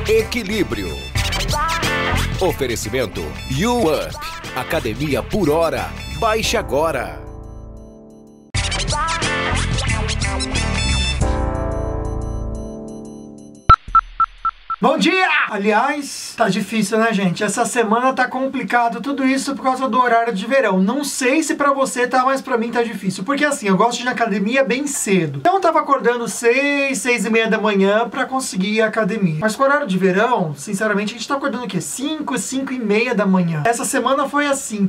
Equilíbrio. Oferecimento YouUp. Academia por hora. Baixe agora. Bom dia! Aliás, tá difícil, né, gente? Essa semana tá complicado tudo isso por causa do horário de verão. Não sei se pra você tá, mas pra mim tá difícil. Porque assim, eu gosto de ir na academia bem cedo. Então eu tava acordando 6h30 da manhã pra conseguir ir à academia. Mas com o horário de verão, sinceramente, a gente tá acordando o quê? 5h30 da manhã. Essa semana foi assim.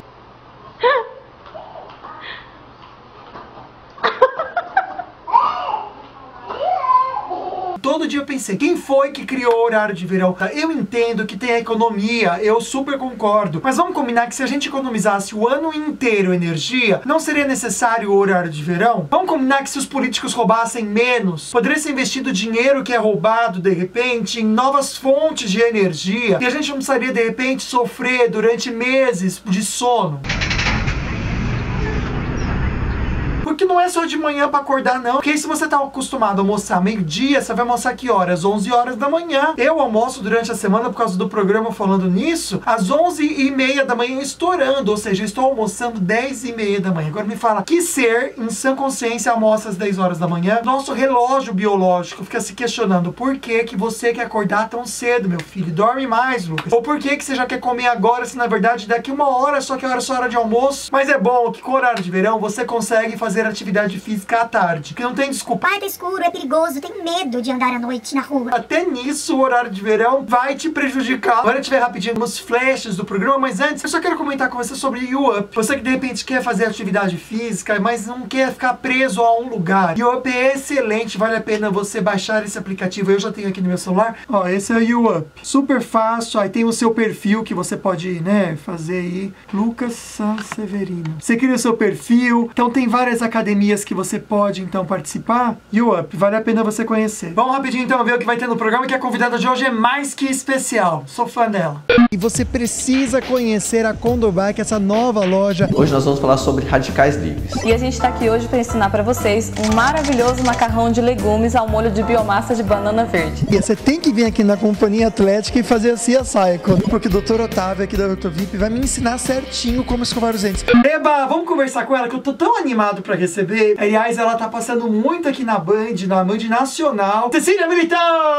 Todo dia eu pensei, quem foi que criou o horário de verão? Eu entendo que tem a economia, eu super concordo. Mas vamos combinar que se a gente economizasse o ano inteiro energia, não seria necessário o horário de verão? Vamos combinar que se os políticos roubassem menos, poderia ser investido dinheiro que é roubado, de repente, em novas fontes de energia, e a gente não precisaria, de repente, sofrer durante meses de sono. Porque não é só de manhã pra acordar, não. Porque se você tá acostumado a almoçar meio-dia, você vai almoçar que horas? 11 horas da manhã. Eu almoço durante a semana, por causa do programa falando nisso, às 11h30 da manhã estourando. Ou seja, eu estou almoçando 10h30 da manhã. Agora me fala, que ser em sã consciência almoça às 10 horas da manhã? Nosso relógio biológico fica se questionando por que que você quer acordar tão cedo, meu filho? Dorme mais, Lucas. Ou por que que você já quer comer agora, se na verdade daqui uma hora, só que a hora é só hora de almoço? Mas é bom que com o horário de verão você consegue fazer atividade física à tarde, que não tem desculpa. Pai, tá escuro, é perigoso, tenho medo de andar à noite na rua. Até nisso o horário de verão vai te prejudicar. Agora a gente vai rapidinho nos flashes do programa, mas antes eu só quero comentar com você sobre YouUp. Você que de repente quer fazer atividade física, mas não quer ficar preso a um lugar. YouUp é excelente, vale a pena você baixar esse aplicativo. Eu já tenho aqui no meu celular. Ó, esse é o YouUp. Super fácil, aí tem o seu perfil que você pode, né, fazer aí. Lucas Sanseverino. Você cria o seu perfil, então tem várias academias que você pode então participar. YouUp, vale a pena você conhecer. Vamos rapidinho então ver o que vai ter no programa, que a convidada de hoje é mais que especial. Sou fã dela. E você precisa conhecer a Condobike, essa nova loja. Hoje nós vamos falar sobre radicais livres. E a gente está aqui hoje para ensinar para vocês um maravilhoso macarrão de legumes ao molho de biomassa de banana verde. E você tem que vir aqui na Companhia Atlética e fazer a CSI, porque o Dr. Otávio aqui da Dr. VIP vai me ensinar certinho como escovar os dentes. Eba, vamos conversar com ela, que eu tô tão animado pra receber. Aliás, ela tá passando muito aqui na Band Nacional. Cecília Militão!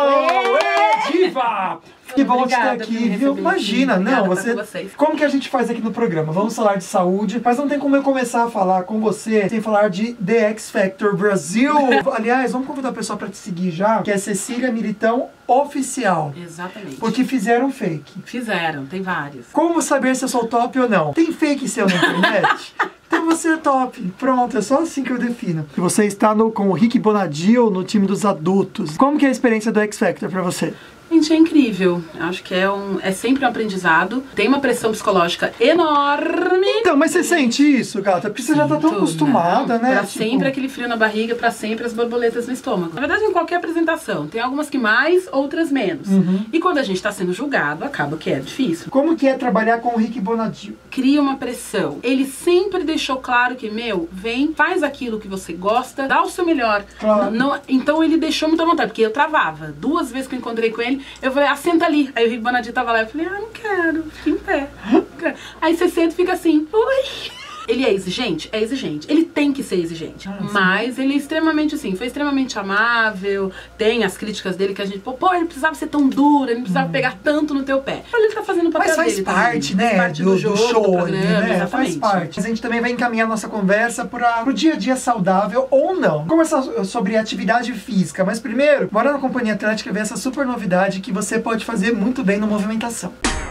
Diva! Que bom te ter aqui, viu? Imagina, não, você... Como que a gente faz aqui no programa? Vamos falar de saúde, mas não tem como eu começar a falar com você sem falar de The X Factor Brasil. Aliás, vamos convidar o pessoal pra te seguir já, que é Cecília Militão Oficial. Exatamente. Porque fizeram fake. Fizeram, tem vários. Como saber se eu sou top ou não? Tem fake seu na internet? Então você é top. Pronto, é só assim que eu defino. Você está com o Rick Bonadio no time dos adultos. Como que é a experiência do X Factor pra você? Gente, é incrível. Acho que é sempre um aprendizado. Tem uma pressão psicológica enorme. Então, mas você sente isso, gata? Porque você já tá tão acostumada, né? Pra sempre aquele frio na barriga, pra sempre as borboletas no estômago. Na verdade, em qualquer apresentação, tem algumas que mais, outras menos. E quando a gente tá sendo julgado, acaba que é difícil. Como que é trabalhar com o Rick Bonadio? Cria uma pressão. Ele sempre deixou claro que, vem, faz aquilo que você gosta, dá o seu melhor. Claro. Então ele deixou muito à vontade, porque eu travava. 2 vezes que eu encontrei com ele, eu falei, senta ali. Aí o Rick Bonadio tava lá, eu falei, não quero, fica em pé. Aí você senta e fica assim, ui. Ele é exigente? É exigente. Ele tem que ser exigente. Mas ele é extremamente assim, foi extremamente amável. Tem as críticas dele que a gente, ele precisava ser tão duro, ele não precisava pegar tanto no teu pé. Ele tá fazendo o papel dele. Mas faz parte, né? Faz parte do jogo, show, do programa, né? exatamente. Faz parte. A gente também vai encaminhar nossa conversa pro dia a dia saudável ou não. Vamos conversar sobre atividade física, mas primeiro, bora na Companhia Atlética ver essa super novidade que você pode fazer muito bem no movimentação.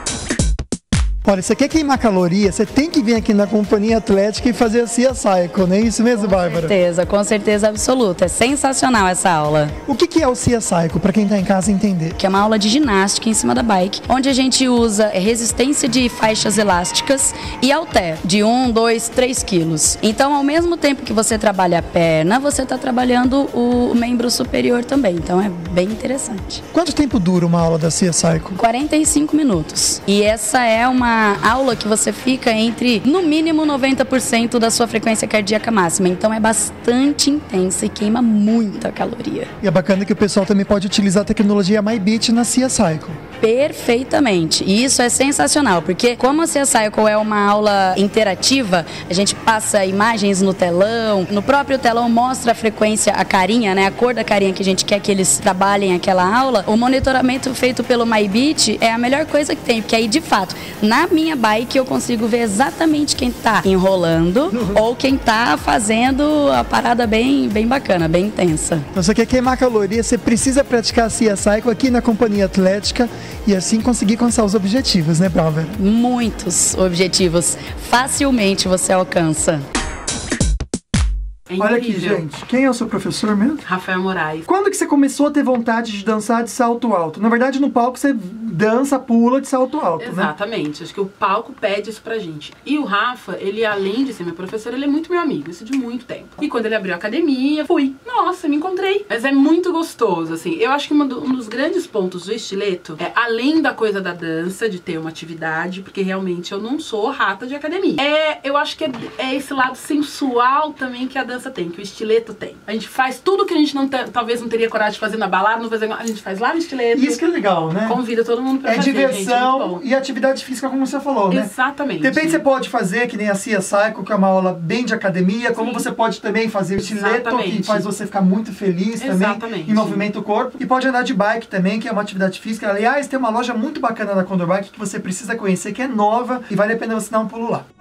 Olha, você quer queimar caloria, você tem que vir aqui na Companhia Atlética e fazer a CSI, não é isso mesmo, Bárbara? Com certeza absoluta. É sensacional essa aula. O que é o CSI, para quem está em casa entender? Que é uma aula de ginástica em cima da bike, onde a gente usa resistência de faixas elásticas e halter, de 1, 2, 3 quilos. Então, ao mesmo tempo que você trabalha a perna, você está trabalhando o membro superior também. Então, é bem interessante. Quanto tempo dura uma aula da CSI? 45 minutos. E essa é uma uma aula que você fica entre, no mínimo, 90% da sua frequência cardíaca máxima. Então é bastante intensa e queima muita caloria. E é bacana que o pessoal também pode utilizar a tecnologia MyBeat na Cia Cycle. Perfeitamente. E isso é sensacional, porque como a Cia Cycle é uma aula interativa, a gente passa imagens no telão, no próprio telão mostra a frequência, a carinha, né, a cor da carinha que a gente quer que eles trabalhem aquela aula. O monitoramento feito pelo MyBeat é a melhor coisa que tem, porque aí, de fato, na minha bike eu consigo ver exatamente quem tá enrolando ou quem tá fazendo a parada bem bacana, bem intensa. Então, você quer queimar calorias, você precisa praticar a Cia Cycle aqui na Companhia Atlética e assim conseguir alcançar os objetivos, né, Brava? Muitos objetivos. Facilmente você alcança. Olha aqui, gente. Quem é o seu professor mesmo? Rafael Moraes. Quando que você começou a ter vontade de dançar de salto alto? Na verdade, no palco você dança, pula de salto alto, Exatamente. né? Acho que o palco pede isso pra gente. E o Rafa, ele além de ser meu professor, ele é muito meu amigo. Isso de muito tempo. E quando ele abriu a academia, fui. Nossa, me encontrei. Mas é muito gostoso, assim. Eu acho que um dos grandes pontos do estileto é, além da coisa da dança, de ter uma atividade, porque realmente eu não sou rata de academia. Eu acho que é esse lado sensual também que a dança tem, que o estileto tem. A gente faz tudo que a gente talvez não teria coragem de fazer na balada, a gente faz lá no estileto. Isso que é legal, né? Convida todo mundo pra fazer, diversão, gente, e atividade física, como você falou, né? Exatamente. De repente você pode fazer, que nem a Cia Cycle, que é uma aula bem de academia, como você pode também fazer o estileto, que faz você ficar muito feliz também, e movimenta o corpo. E pode andar de bike também, que é uma atividade física. Aliás, tem uma loja muito bacana da Condor Bike que você precisa conhecer, que é nova, e vale a pena você dar um pulo lá.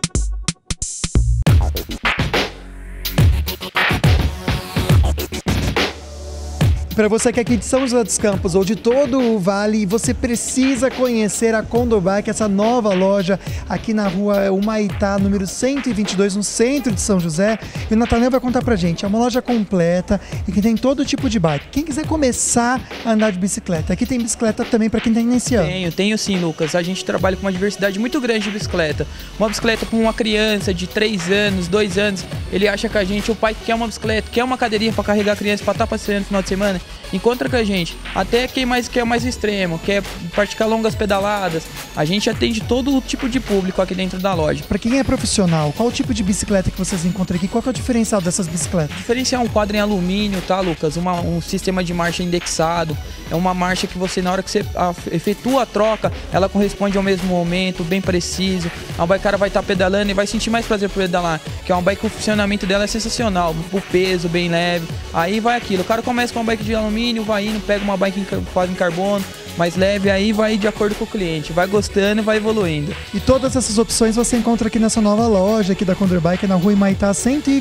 Para você que é aqui de São José dos Campos ou de todo o Vale, você precisa conhecer a Condor Bike, essa nova loja aqui na rua Humaitá, número 122, no centro de São José. E o Nathanael vai contar pra gente. É uma loja completa e que tem todo tipo de bike. Quem quiser começar a andar de bicicleta, aqui tem bicicleta também para quem está iniciando. Tenho sim, Lucas. A gente trabalha com uma diversidade muito grande de bicicleta. Uma bicicleta para uma criança de 3 anos, 2 anos, ele acha que a gente, o pai que quer uma bicicleta, quer uma cadeirinha para carregar a criança para estar passeando no final de semana, encontra com a gente. Até quem quer mais extremo, quer praticar longas pedaladas, a gente atende todo tipo de público aqui dentro da loja. Para quem é profissional, qual o tipo de bicicleta que vocês encontram aqui? Qual que é o diferencial dessas bicicletas? O diferencial é um quadro em alumínio, tá, Lucas? Um sistema de marcha indexado. É uma marcha que você, na hora que você efetua a troca, ela corresponde ao mesmo momento, bem preciso. A bike vai estar pedalando e vai sentir mais prazer por pedalar, que é uma bike que o funcionamento dela é sensacional, o peso bem leve. Aí vai aquilo, o cara começa com uma bike de alumínio, vai indo, pega uma bike quase em carbono, mais leve, aí vai de acordo com o cliente, vai gostando e vai evoluindo. E todas essas opções você encontra aqui nessa nova loja aqui da Condor Bike, na rua Humaitá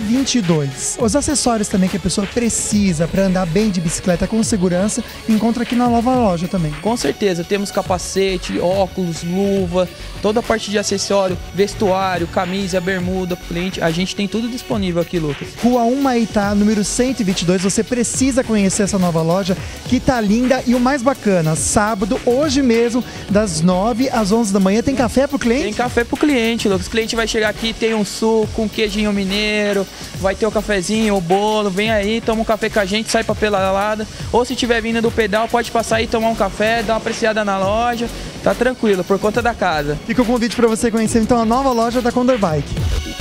122. Os acessórios também que a pessoa precisa para andar bem de bicicleta com segurança, encontra aqui na nova loja também. Com certeza, temos capacete, óculos, luva, toda a parte de acessório, vestuário, camisa, bermuda pro cliente, a gente tem tudo disponível aqui, Lucas. Rua Humaitá, número 122, você precisa conhecer essa nova loja que tá linda e o mais bacana, sábado, hoje mesmo, das 9 às 11 da manhã, tem café pro cliente? Tem café pro cliente, Lucas. O cliente vai chegar aqui, tem um suco, um queijinho mineiro, vai ter o cafezinho, o bolo, vem aí, toma um café com a gente, sai pra pedalada. Ou se tiver vindo do pedal, pode passar aí, tomar um café, dar uma apreciada na loja, tá tranquilo, por conta da casa. Fica o convite para você conhecer então a nova loja da Condor Bike.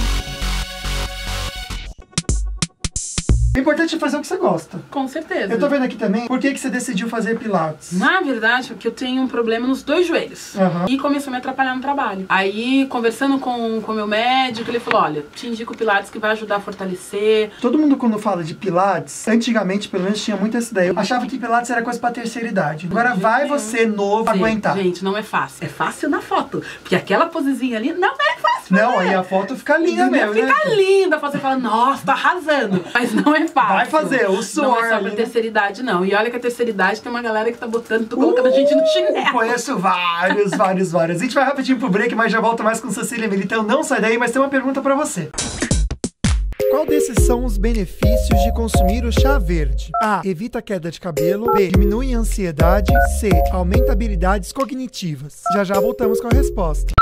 O importante é fazer o que você gosta. Com certeza. Eu tô vendo aqui também, por que você decidiu fazer pilates? Na verdade, porque eu tenho um problema nos 2 joelhos. E começou a me atrapalhar no trabalho. Aí, conversando com o meu médico, ele falou, olha, te indico o pilates que vai ajudar a fortalecer. Todo mundo quando fala de pilates, antigamente pelo menos tinha muito essa ideia. Eu achava que pilates era coisa pra terceira idade. Agora vai você novo aguentar. Gente, não é fácil. É fácil na foto. Porque aquela posezinha ali não é fácil. Não, aí a foto fica linda mesmo, né? Fica linda. Você fala, nossa, tá arrasando. Mas não é fácil. Vai fazer, o suor. Não é só pra terceira idade, não. E olha que a terceira idade tem uma galera que tá colocando a gente no chinelo. Conheço vários. A gente vai rapidinho pro break, mas já volta mais com Cecília Militão. Não sai daí, mas tem uma pergunta pra você. Qual desses são os benefícios de consumir o chá verde? A. Evita a queda de cabelo. B. Diminui a ansiedade. C. Aumenta habilidades cognitivas. Já voltamos com a resposta.